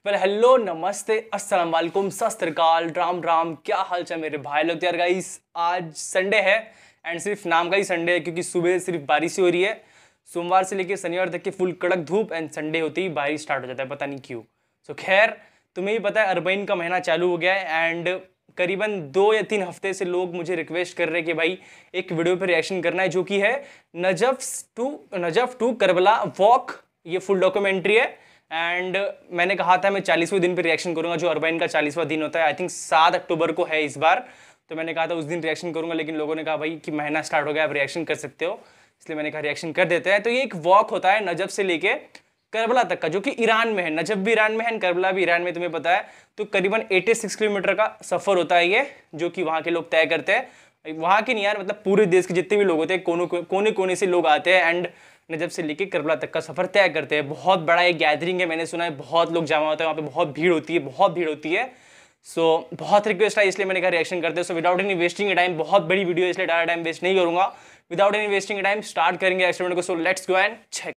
Well hello नमस्ते अस्सलाम वालेकुम सत श्री अकाल राम राम। क्या हाल चाल मेरे भाई लोग। यार गाइस आज संडे है एंड सिर्फ नाम का ही संडे है क्योंकि सुबह सिर्फ बारिश ही हो रही है। सोमवार से लेकर शनिवार तक की फुल कड़क धूप एंड संडे होते ही बारिश स्टार्ट हो जाता है, पता नहीं क्यों। सो खैर तुम्हें भी पता है अरबईन का महीना चालू हो गया है एंड करीबन 2 या 3 हफ्ते से लोग मुझे रिक्वेस्ट कर रहे हैं कि भाई एक वीडियो पर रिएक्शन करना है जो कि है नजफ टू करबला वॉक। ये फुल डॉक्यूमेंट्री है एंड मैंने कहा था मैं 40वें दिन पे रिएक्शन करूंगा जो अरबाइन का 40वां दिन होता है। आई थिंक 7 अक्टूबर को है इस बार, तो मैंने कहा था उस दिन रिएक्शन करूंगा, लेकिन लोगों ने कहा भाई कि महीना स्टार्ट हो गया आप रिएक्शन कर सकते हो, इसलिए मैंने कहा रिएक्शन कर देते हैं। तो ये एक वॉक होता है नजफ से लेके करबला तक का, जो कि ईरान में है। नजफ भी ईरान में है, करबला भी ईरान में, तुम्हें पता है। तो करीबन 86 किलोमीटर का सफर होता है ये, जो कि वहाँ के लोग तय करते हैं। वहाँ के नहीं यार, मतलब पूरे देश के जितने भी लोग होते हैं कोने कोने से लोग आते हैं एंड नजफ से लेके करबला तक का सफर तय करते हैं। बहुत बड़ा एक गैदरिंग है, मैंने सुना है बहुत लोग जमा होते हैं वहाँ पे, बहुत भीड़ होती है, बहुत भीड़ होती है। सो बहुत रिक्वेस्ट है इसलिए मैंने कहा रिएक्शन करते हैं। So without any wasting time, बहुत बड़ी वीडियो इसलिए ज़्यादा टाइम वेस्ट नहीं करूंगा। Without any wasting time start करेंगे एक्सपेरिमेंट को। So let's go and check.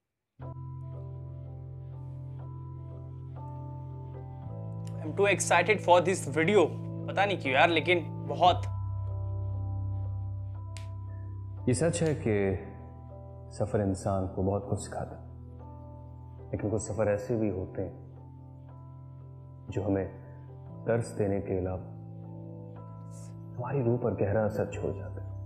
I am too excited for this video, पता नहीं क्यों यार, लेकिन बहुत। ये सच है कि सफ़र इंसान को बहुत कुछ सिखाता है, लेकिन कुछ सफ़र ऐसे भी होते हैं जो हमें दर्स देने के अलावा हमारी रूह पर गहरा असर छोड़ जाते हैं।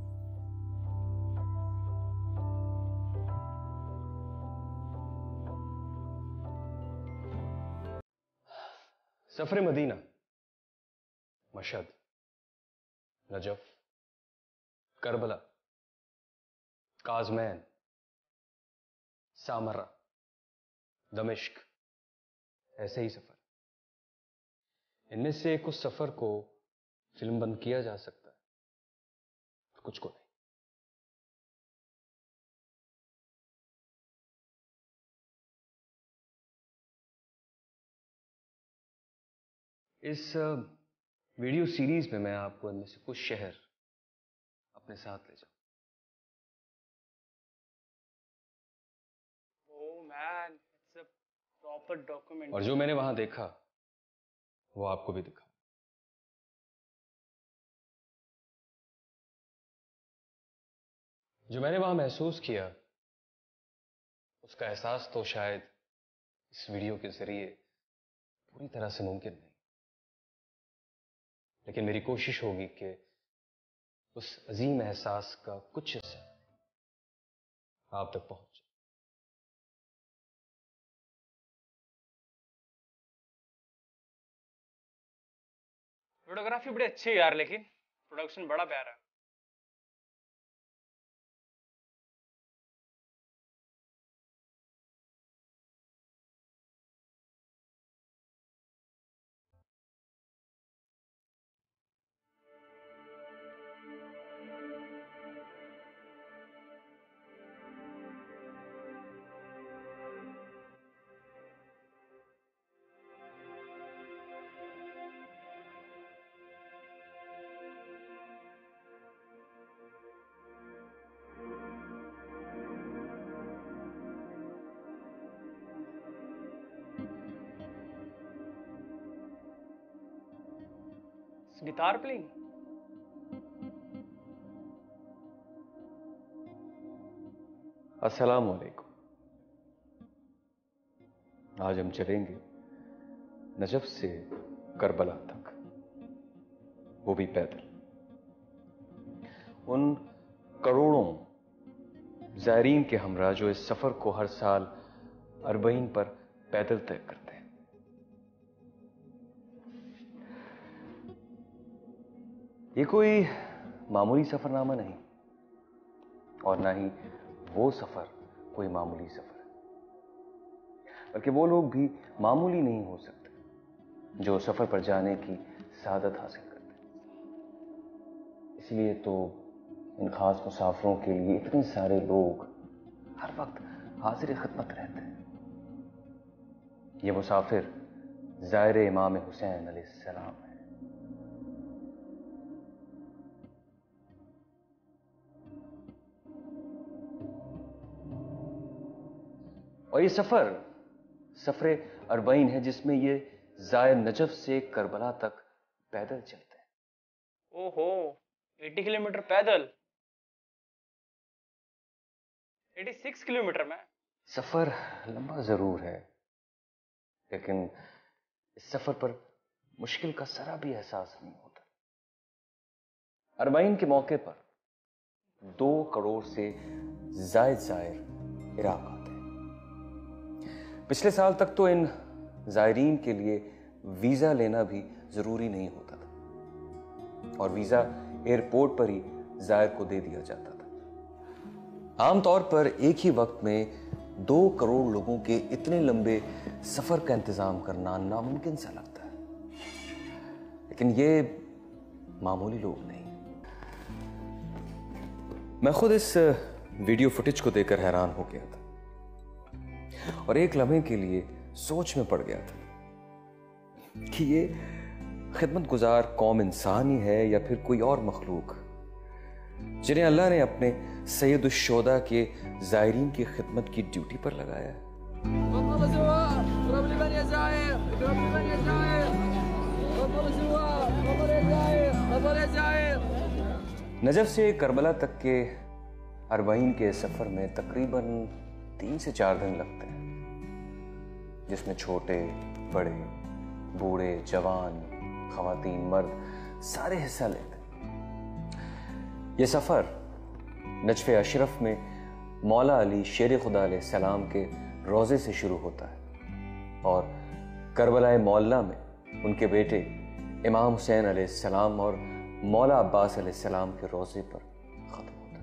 सफ़र Medina, Mashhad, Najaf, Karbala, Kazimain, Samarra, दमिश्क, ऐसे ही सफर। इनमें से कुछ सफर को फिल्म बंद किया जा सकता है, कुछ को नहीं। इस वीडियो सीरीज में मैं आपको इनमें से कुछ शहर अपने साथ ले जाऊं। Oh man, it's a proper documentary. और जो मैंने वहां देखा वो आपको भी दिखा। जो मैंने वहां महसूस किया उसका एहसास तो शायद इस वीडियो के जरिए पूरी तरह से मुमकिन नहीं, लेकिन मेरी कोशिश होगी कि उस अजीम एहसास का कुछ हिस्सा आप तक पहुंच जाए। फोटोग्राफी बड़ी अच्छी है यार, लेकिन प्रोडक्शन बड़ा प्यारा है। Guitar playing. अस्सलाम वालेकुम। आज हम चलेंगे नजफ से करबला तक, वो भी पैदल। उन करोड़ों ज़ायरीन के हमरा जो इस सफर को हर साल अरबईन पर पैदल तय करते हैं। ये कोई मामूली सफरनामा नहीं, और ना ही वो सफर कोई मामूली सफर है, बल्कि वो लोग भी मामूली नहीं हो सकते जो सफर पर जाने की सादत हासिल करते हैं। इसलिए तो इन खास मुसाफिरों के लिए इतने सारे लोग हर वक्त हाजिर खिदमत रहते हैं। ये मुसाफिर ज़ायरे इमाम हुसैन अलैहिस्सलाम है। और ये सफर अरबईन है जिसमें ये ज़ायर नजफ से करबला तक पैदल चलते हैं। ओहो, 80 किलोमीटर पैदल, 86 किलोमीटर में। सफर लंबा जरूर है, लेकिन इस सफर पर मुश्किल का जरा भी एहसास नहीं होता। अरबाइन के मौके पर 2 करोड़ से जायद ज़ायर इराक आते हैं। पिछले साल तक तो इन ज़ायरीन के लिए वीज़ा लेना भी ज़रूरी नहीं होता था और वीज़ा एयरपोर्ट पर ही ज़ायर को दे दिया जाता था। आमतौर पर एक ही वक्त में 2 करोड़ लोगों के इतने लंबे सफ़र का इंतज़ाम करना नामुमकिन सा लगता है, लेकिन ये मामूली लोग नहीं। मैं खुद इस वीडियो फुटेज को देखकर हैरान हो गया था और एक लम्हे के लिए सोच में पड़ गया था कि ये खिदमतगुजार कौम इंसान ही है या फिर कोई और मखलूक जिन्हें अल्लाह ने अपने सैयदुश्शोदा के ज़ायरीन की खिदमत की ड्यूटी पर लगाया है। नजफ से करबला तक के अरबाइन के सफर में तकरीबन 3 से 4 दिन लगते हैं, जिसमें छोटे बड़े बूढ़े जवान खवातीन मर्द सारे हिस्सा लेते हैं। ये सफर नजफ़े अशरफ में मौला अली शेर खुदा अलैहिस्सलाम के रोज़े से शुरू होता है और करबला मौला में उनके बेटे इमाम हुसैन अलैहिस्सलाम और मौला अब्बास अलैहिस्सलाम के रोज़े पर ख़त्म होता है।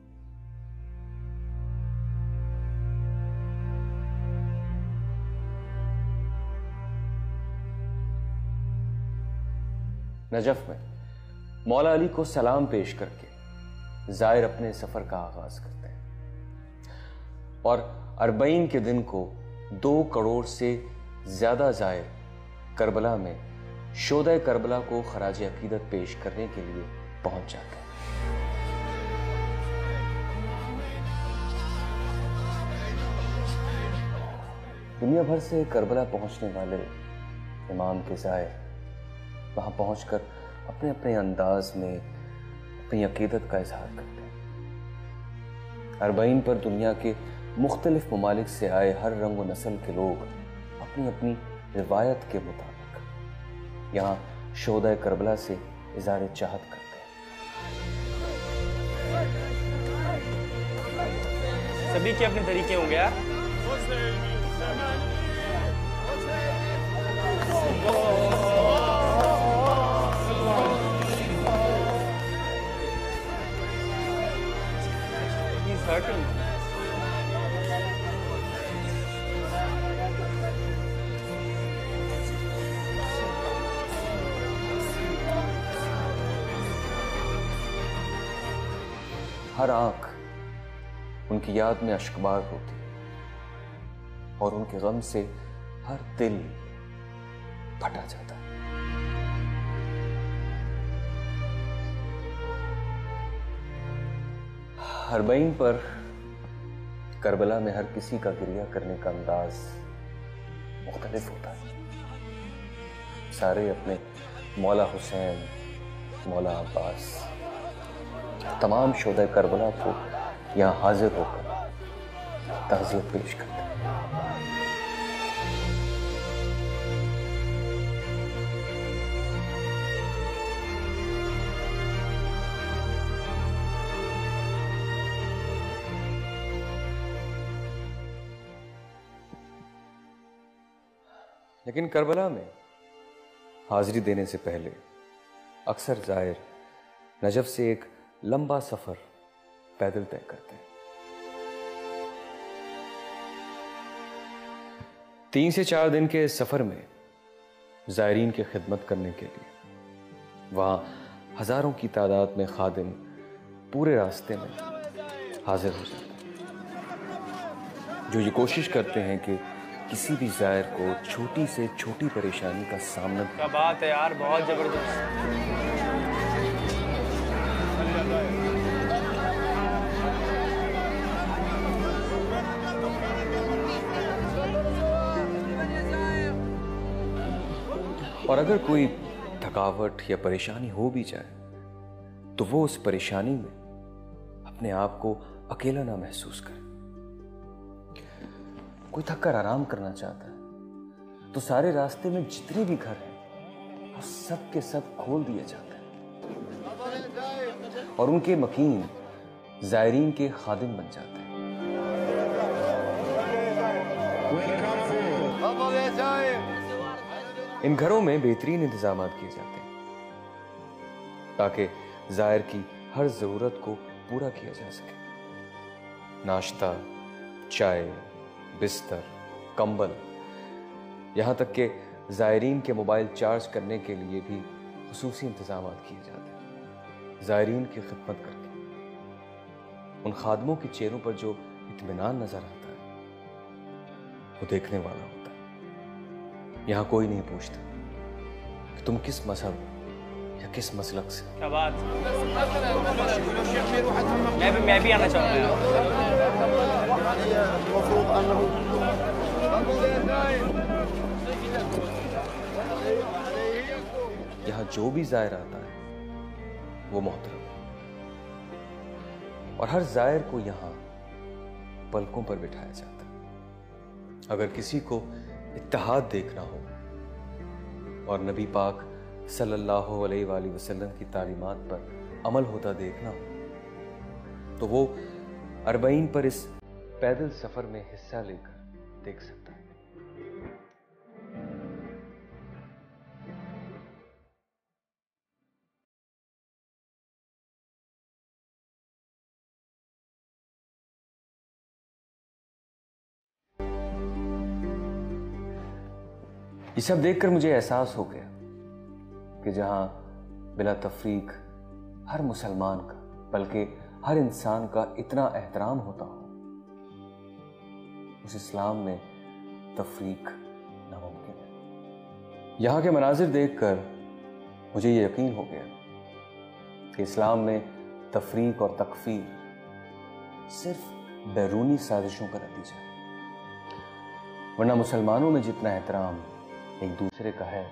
नजफ में मौला अली को सलाम पेश करके ज़ायर अपने सफ़र का आगाज़ करते हैं और अरबईन के दिन को 2 करोड़ से ज़्यादा ज़ायर करबला में शोदा करबला को खराज अकीदत पेश करने के लिए पहुंच जाते हैं। दुनिया भर से करबला पहुंचने वाले इमाम के ज़ायर वहां पहुंचकर अपने अपने अंदाज में अपनी अकीदत का इजहार करते हैं। अरबईन पर दुनिया के मुख्तलिफ ममालिक से आए हर रंग व नस्ल के लोग अपनी अपनी रिवायत के मुताबिक यहाँ शोदा करबला से इज़हार चाहत करते हैं। सभी के अपने तरीके होंगे यार। He's hurting. हर आंख उनकी याद में अश्कबार होती है और उनके गम से हर दिल फटा जाता है। अरबईन पर करबला में हर किसी का गिरिया करने का अंदाज मुख्तलिफ होता है। सारे अपने मौला हुसैन, मौला अब्बास, तमाम शोदा करबला को यहाँ हाजिर होकर ताज़ियत पेश करते हैं। लेकिन करबला में हाजिरी देने से पहले अक्सर ज़ायर नजफ से एक लंबा सफर पैदल तय करते हैं। 3 से 4 दिन के सफर में ज़ायरीन की खिदमत करने के लिए वहां हजारों की तादाद में खादिम पूरे रास्ते में हाजिर हो जाते हैं, जो ये कोशिश करते हैं कि किसी भी ज़ायर को छोटी से छोटी परेशानी का सामना। क्या बात है यार, बहुत जबरदस्त। और अगर कोई थकावट या परेशानी हो भी जाए तो वो उस परेशानी में अपने आप को अकेला ना महसूस करे। कोई थक कर आराम करना चाहता है तो सारे रास्ते में जितने भी घर हैं वो सब के सब खोल दिए जाते हैं और उनके मकीन जायरीन के खादिम बन जाते हैं। इन घरों में बेहतरीन इंतजाम किए जाते हैं ताकि जायर की हर जरूरत को पूरा किया जा सके। नाश्ता, चाय, बिस्तर, कंबल, यहां तक कि जायरीन के मोबाइल चार्ज करने के लिए भी खुसूसी इंतजाम किए जाते हैं। जायरीन की खिदमत करके उन खादमों के चेहरों पर जो इत्मीनान नजर आता है वो देखने वाला होता है। यहां कोई नहीं पूछता कि तुम किस मजहब या किस मसलक से। क्या बात, मैं भी आना चाहूंगा। यहां जो भी जायर आता है वो मोहतरम है और हर जायर को यहां पलकों पर बिठाया जाता है। अगर किसी को इत्तेहाद देखना हो और नबी पाक सल्लल्लाहु अलैहि वसल्लम की तालीमात पर अमल होता देखना हो तो वो अरबईन पर इस पैदल सफर में हिस्सा लेकर देख सकता है। ये सब देखकर मुझे एहसास हो गया कि जहां बिला तफरीक हर मुसलमान का बल्कि हर इंसान का इतना एहतराम होता हो उस इस्लाम में तफरीक नामुमकिन है। यहाँ के मनाजिर देखकर मुझे ये यकीन हो गया कि इस्लाम में तफरीक और तकफीर सिर्फ बैरूनी साजिशों का नतीजा है, वरना मुसलमानों में जितना एहतराम एक दूसरे का है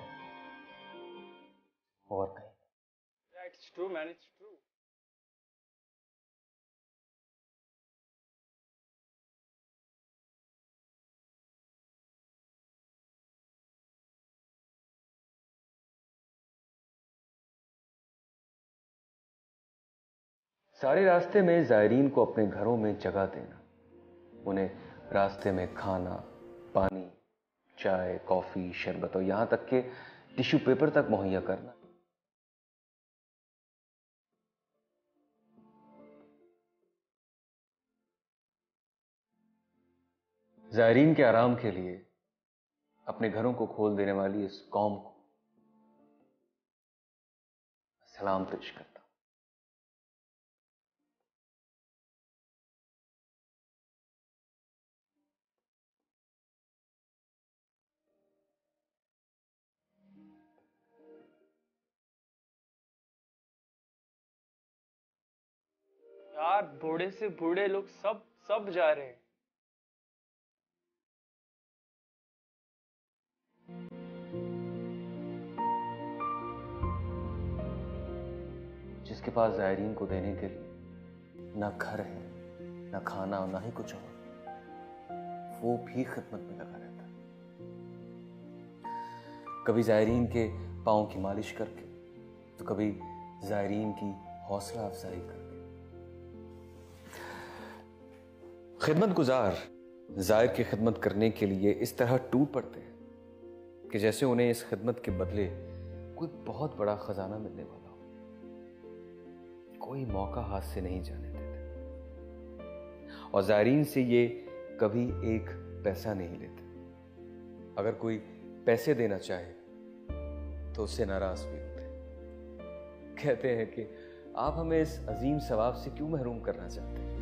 और कहीं। It's true, man, it's true. सारे रास्ते में जायरीन को अपने घरों में जगह देना, उन्हें रास्ते में खाना, पानी, चाय, कॉफी, शरबत और यहां तक के टिश्यू पेपर तक मुहैया करना जायरीन के आराम के लिए अपने घरों को खोल देने वाली इस कौम को सलाम पेश करता। यार बूढ़े से बूढ़े लोग सब जा रहे हैं। जिसके पास जायरीन को देने के लिए ना घर है, ना खाना और ना ही कुछ और, वो भी खिदमत में लगा रहता है। कभी जायरीन के पाँव की मालिश करके तो कभी जायरीन की हौसला अफजाई करके। खिदमत गुजार जायर की खिदमत करने के लिए इस तरह टूट पड़ते हैं कि जैसे उन्हें इस खिदमत के बदले कोई बहुत बड़ा खजाना मिलने वाला हो। कोई मौका हाथ से नहीं जाने देते और जायरीन से ये कभी एक पैसा नहीं लेते। अगर कोई पैसे देना चाहे तो उससे नाराज भी होते हैं। कहते हैं कि आप हमें इस अजीम सवाब से क्यों महरूम करना चाहते हैं।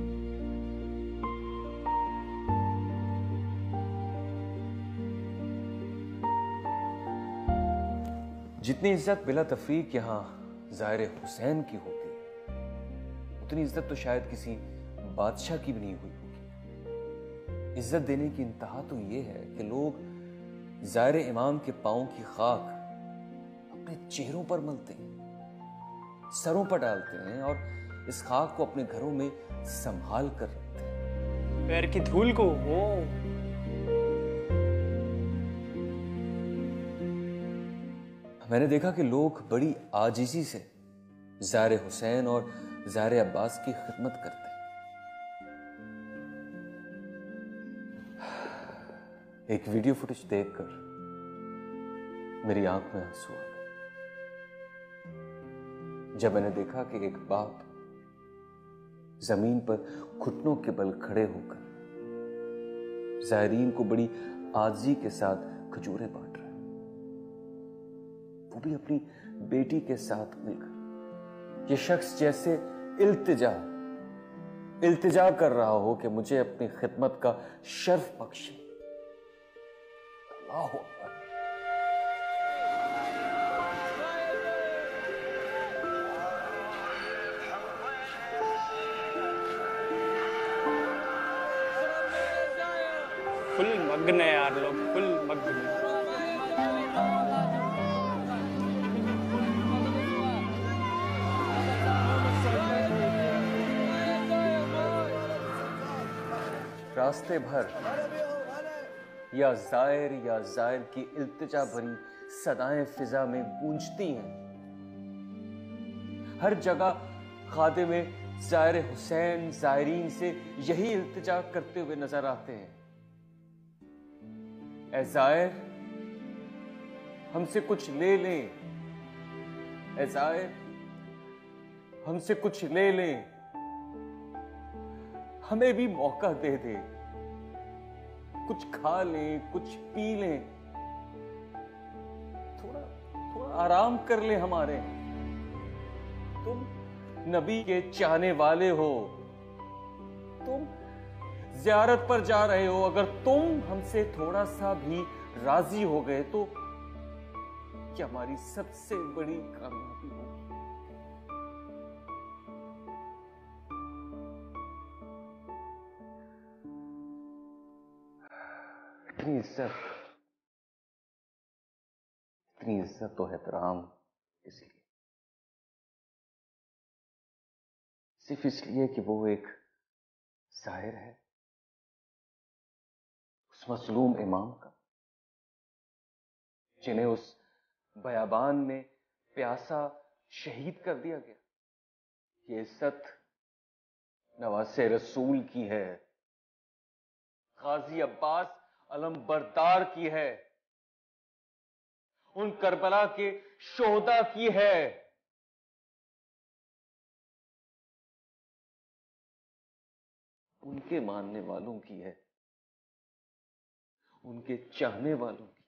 जितनी इज्जत बिला तफरीक यहां जाहिर हुसैन की होती है उतनी इज्जत तो शायद किसी बादशाह की भी नहीं हुई होगी। इज्जत देने की इंतहा तो ये है कि लोग जाहिर इमाम के पांव की खाक अपने चेहरों पर मलते हैं, सरों पर डालते हैं और इस खाक को अपने घरों में संभाल कर रखते हैं। पैर की धूल को वो मैंने देखा कि लोग बड़ी आजिज़ी से ज़ाहिर हुसैन और ज़ाहिर अब्बास की खिदमत करते हैं। एक वीडियो फुटेज देखकर मेरी आंख में आंसू आ गए जब मैंने देखा कि एक बाप जमीन पर घुटनों के बल खड़े होकर ज़ायरीन को बड़ी आजिज़ी के साथ खजूरें बांट रहा है, वो भी अपनी बेटी के साथ मिलकर। ये शख्स जैसे इल्तिजा कर रहा हो कि मुझे अपनी खिदमत का शर्फ बख्शे। अल्लाह अकबर। फुल मग्न है यार, लोग फुल मग्न। रास्ते भर या जायर की इल्तिजा भरी सदाएं फिजा में गूंजती हैं। हर जगह खादिम ज़ाहिर हुसैन ज़ायरीन से यही इल्तिजा करते हुए नजर आते हैं। ऐ ज़ाहिर, हमसे कुछ ले लें। ऐ ज़ाहिर, हमसे कुछ ले लें, हमें भी मौका दे दे, कुछ खा लें, कुछ पी लें, थोड़ा आराम कर ले हमारे। तुम नबी के चाहने वाले हो, तुम ज़ियारत पर जा रहे हो, अगर तुम हमसे थोड़ा सा भी राजी हो गए तो क्या हमारी सबसे बड़ी कामयाबी होगी। इतनी इज्जत तो एहतराम इसलिए, सिर्फ इसलिए कि वो एक ज़ाहिर है उस मज़लूम इमाम का, जिन्हें उस बयाबान में प्यासा शहीद कर दिया गया। ये इज्जत नवासे रसूल की है, गाजी अब्बास अलमबरदार की है, उन करबला के शोहदा की है। उनके मानने वालों की है, उनके चाहने वालों की।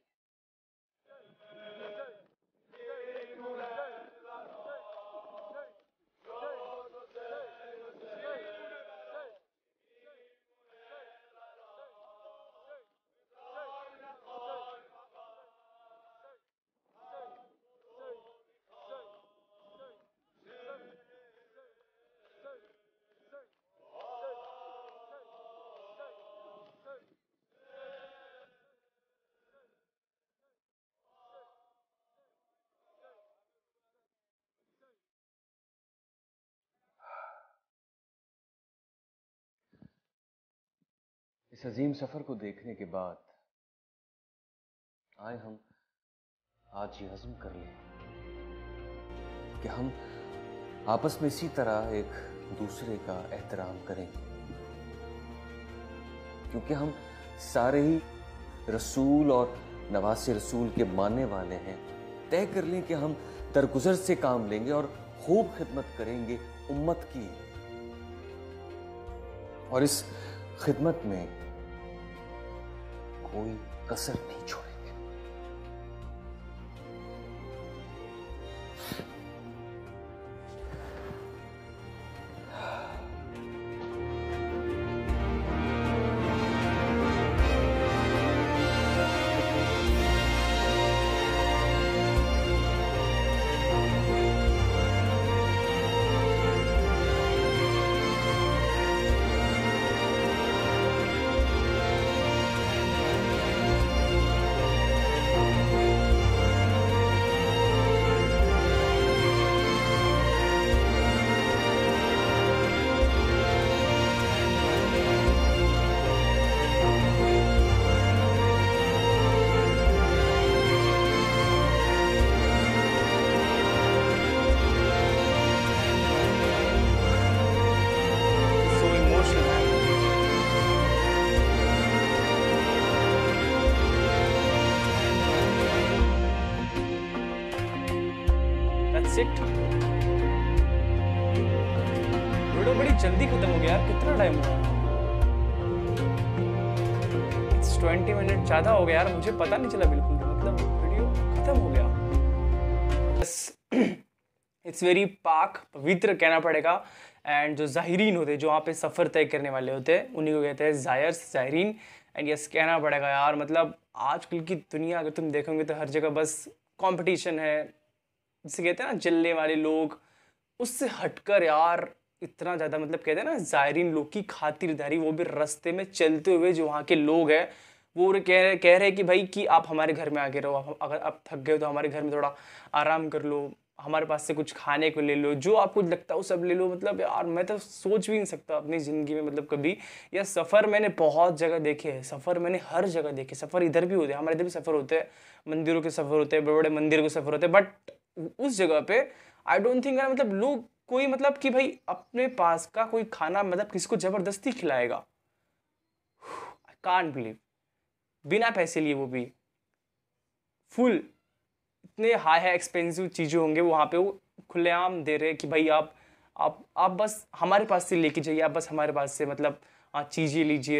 इस अजीम सफर को देखने के बाद आए हम आज ये अज़्म कर लें कि हम आपस में इसी तरह एक दूसरे का एहतराम करेंगे, क्योंकि हम सारे ही रसूल और नवासे रसूल के मानने वाले हैं। तय कर लें कि हम दरगुजर से काम लेंगे और खूब खिदमत करेंगे उम्मत की, और इस खिदमत में कोई कसर नहीं छोड़ेंगे। That's it. वीडियो बड़ी जल्दी खत्म हो गया यार, कितना टाइम हुआ? 20 मिनट ज़्यादा हो गया यार, मुझे पता नहीं चला बिल्कुल भी, मतलब वीडियो खत्म हो गया। इट्स वेरी पाक, पवित्र कहना पड़ेगा। एंड जो ज़ाहिरीन होते हैं, जो वहाँ पे सफ़र तय करने वाले होते हैं, उन्हीं को कहते हैं ज़ायर्स, ज़ाहिरीन। एंड यस, कहना पड़ेगा यार, मतलब आजकल की दुनिया अगर तुम देखोगे तो हर जगह बस कंपटीशन है, जिसे कहते हैं ना जलने वाले लोग। उससे हटकर यार इतना ज़्यादा, मतलब कहते हैं ना ज़ायरीन लोग की खातिरदारी, वो भी रास्ते में चलते हुए जो वहाँ के लोग हैं वो कह रहे कि भाई कि आप हमारे घर में आके रहो, अगर आप थक गए हो तो हमारे घर में थोड़ा आराम कर लो, हमारे पास से कुछ खाने को ले लो, जो आपको लगता है वो सब ले लो। मतलब यार मैं तो सोच भी नहीं सकता अपनी ज़िंदगी में, मतलब कभी। यह सफ़र मैंने बहुत जगह देखे हैं, सफ़र मैंने हर जगह देखे। सफ़र इधर भी होते हैं, हमारे इधर भी सफ़र होते हैं, मंदिरों के सफ़र होते हैं, बड़े बड़े मंदिरों के सफ़र होते हैं। बट उस जगह पे आई डोंट थिंक यार, मतलब लोग कोई, मतलब कि भाई अपने पास का कोई खाना मतलब किसी को ज़बरदस्ती खिलाएगा। आई कांट बिलीव, बिना पैसे लिए, वो भी फुल। इतने हाई हाई एक्सपेंसिव चीज़ें होंगे वहाँ पे, वो खुलेआम दे रहे हैं कि भाई आप बस हमारे पास से लेके जाइए, आप बस हमारे पास से मतलब चीज़ें लीजिए।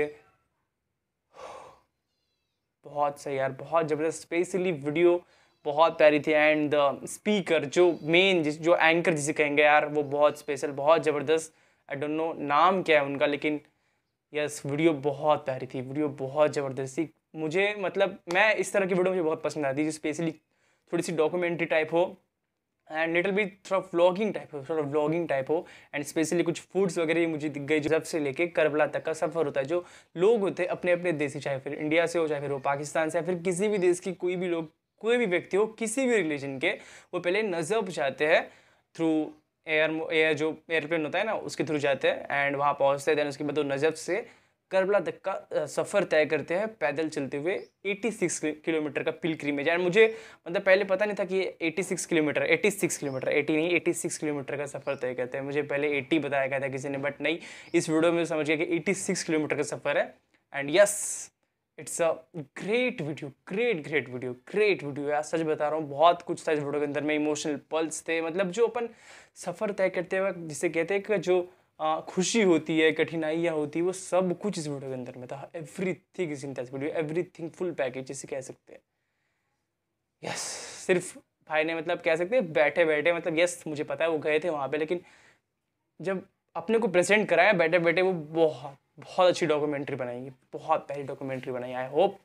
बहुत सही यार, बहुत ज़बरदस्त। स्पेशली वीडियो बहुत प्यारी थी। एंड स्पीकर जो मेन जो एंकर जिसे कहेंगे यार, वो बहुत स्पेशल, बहुत ज़बरदस्त। आई डोंट नो नाम क्या है उनका, लेकिन यस वीडियो बहुत प्यारी थी, वीडियो बहुत ज़बरदस्त थी। मुझे मतलब मैं इस तरह की वीडियो मुझे बहुत पसंद आती है, जो स्पेशली थोड़ी सी डॉक्यूमेंट्री टाइप हो एंड लिटिल भी थोड़ा व्लॉगिंग टाइप हो, थोड़ा व्लॉगिंग टाइप हो। एंड स्पेशली कुछ फूड्स वगैरह भी मुझे दिख गए, जब से लेके करबला तक का सफ़र होता है। जो लोग होते हैं अपने अपने देश से, चाहे फिर इंडिया से हो, चाहे फिर वो पाकिस्तान से, या फिर किसी भी देश की कोई भी लोग, कोई भी व्यक्ति हो, किसी भी रिलीजन के, वो पहले नजब जाते हैं थ्रू एयर जो एयरप्लेन होता है ना, उसके थ्रू जाते हैं एंड वहाँ पहुँचते हैं। उसके बाद वो नजब से करबला तक का सफ़र तय करते हैं पैदल चलते हुए, 86 किलोमीटर का पिलग्रिमेज। एंड मुझे मतलब पहले पता नहीं था कि 86 किलोमीटर, 86 किलोमीटर, 80 नहीं 86 किलोमीटर का सफ़र तय करते हैं। मुझे पहले 80 बताया गया था किसी ने, बट नहीं, इस वीडियो में समझ गया कि 86 किलोमीटर का सफ़र है। And yes, it's a great video, great video यार, सच बता रहा हूँ। बहुत कुछ था इस वीडियो के अंदर में, इमोशनल पल्स थे, मतलब जो अपन सफ़र तय करते वक्त जिसे कहते हैं कि जो खुशी होती है, कठिनाइयाँ होती है, वो सब कुछ इस वीडियो के अंदर में था। Everything is in this video, everything full package जिसे कह सकते हैं। यस, सिर्फ भाई ने मतलब कह सकते हैं बैठे बैठे, मतलब यस मुझे पता है वो गए थे वहाँ पे, लेकिन जब अपने को प्रेजेंट कराया बैठे बैठे, वो बहुत बहुत अच्छी डॉक्यूमेंट्री बनाएंगे, बहुत प्यारी डॉक्यूमेंट्री बनाई। आई होप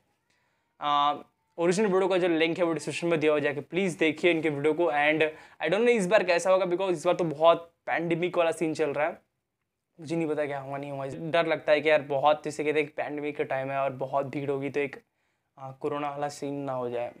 ओरिजिनल वीडियो का जो लिंक है वो डिस्क्रिप्शन में दिया हो, जाके प्लीज़ देखिए इनके वीडियो को। एंड आई डोंट नो इस बार कैसा होगा, बिकॉज इस बार तो बहुत पैंडेमिक वाला सीन चल रहा है, मुझे नहीं पता क्या होगा नहीं होगा। डर लगता है कि यार बहुत, जैसे कहते हैं पैंडेमिक का टाइम है और बहुत भीड़ होगी, तो एक कोरोना वाला सीन ना हो जाए।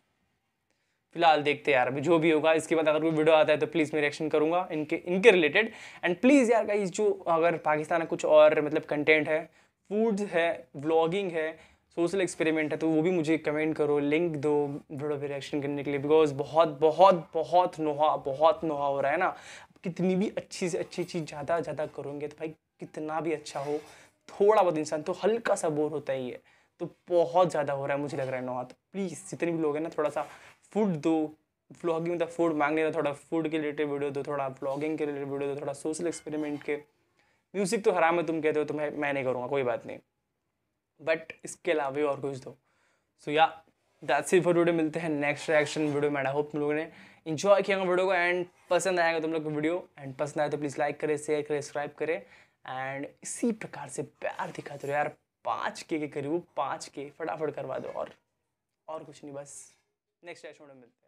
फिलहाल देखते हैं यार, अभी जो भी होगा। इसके बाद अगर कोई वीडियो आता है तो प्लीज़ मैं रिएक्शन करूंगा इनके रिलेटेड। एंड प्लीज़ यार गाइस, जो अगर पाकिस्तान में कुछ और मतलब कंटेंट है, फूड्स है, व्लॉगिंग है, सोशल एक्सपेरिमेंट है, तो वो भी मुझे कमेंट करो, लिंक दो वीडियो पे रिएक्शन करने के लिए। बिकॉज बहुत नोहा हो रहा है ना। कितनी भी अच्छी से अच्छी चीज़ ज़्यादा करोगे तो भाई कितना भी अच्छा हो, थोड़ा बहुत इंसान तो हल्का सा बोर होता ही है। तो बहुत ज़्यादा हो रहा है मुझे लग रहा है नोहा। तो प्लीज़ जितने भी लोग हैं ना, थोड़ा सा फूड दो, व्लॉगिंग मतलब फूड मांगने का, थोड़ा फूड के रिलेटेड वीडियो दो, थोड़ा व्लॉगिंग के रिलेटेड वीडियो दो, थोड़ा सोशल एक्सपेरिमेंट के। म्यूज़िक तो हराम है तुम कहते हो, तो मैं नहीं करूँगा, कोई बात नहीं, बट इसके अलावा और कुछ दो। सो या दैट्स इट फॉर वीडियो। मिलते हैं नेक्स्ट रिएक्शन वीडियो में। आई होप तुम लोगों ने इन्जॉय किया वीडियो को एंड पसंद आएगा तुम लोग को वीडियो। एंड पसंद आए तो प्लीज़ लाइक करें, शेयर करें, सब्सक्राइब करें। एंड इसी प्रकार से प्यार दिखाते रहो यार। 5K के करीब, 5K फटाफट करवा दो, और कुछ नहीं, बस नेक्स्ट रिएक्शन में मिलते हैं।